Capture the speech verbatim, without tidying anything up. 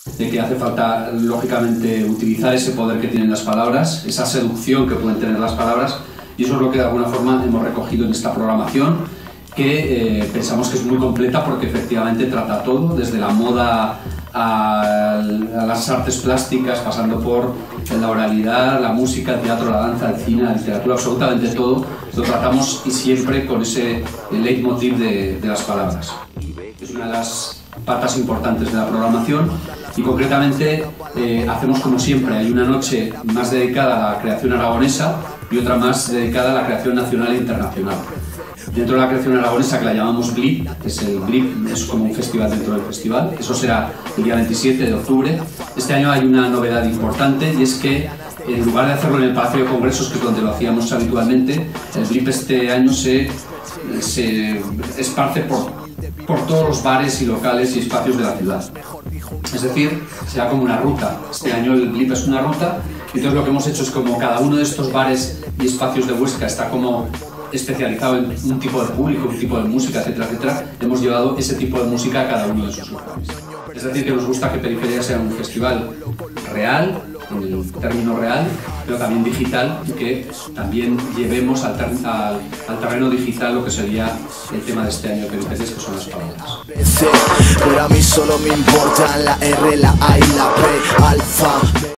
de que hace falta, lógicamente, utilizar ese poder que tienen las palabras, esa seducción que pueden tener las palabras, y eso es lo que de alguna forma hemos recogido en esta programación, que eh, pensamos que es muy completa porque efectivamente trata todo, desde la moda a, a las artes plásticas, pasando por la oralidad, la música, el teatro, la danza, el cine, la literatura, absolutamente todo lo tratamos, y siempre con ese leitmotiv de, de las palabras. Es una de las patas importantes de la programación, y concretamente eh, hacemos como siempre, hay una noche más dedicada a la creación aragonesa y otra más dedicada a la creación nacional e internacional. Dentro de la creación aragonesa, que la llamamos B L I P, que es el B L I P, es como un festival dentro del festival, eso será el día veintisiete de octubre. Este año hay una novedad importante, y es que en lugar de hacerlo en el Palacio de Congresos, que es donde lo hacíamos habitualmente, el B L I P este año se, se esparce por, por todos los bares y locales y espacios de la ciudad. Es decir, será como una ruta. Este año el B L I P es una ruta, y entonces lo que hemos hecho es, como cada uno de estos bares y espacios de Huesca está como especializado en un tipo de público, un tipo de música, etcétera, etcétera, hemos llevado ese tipo de música a cada uno de sus locales. Es decir, que nos gusta que Periferia sea un festival real, en el término real, pero también digital, y que también llevemos al, ter al, al terreno digital lo que sería el tema de este año de Peripecias, que son las palabras. Pero a mí solo me importan la R, la A y la P, alfa.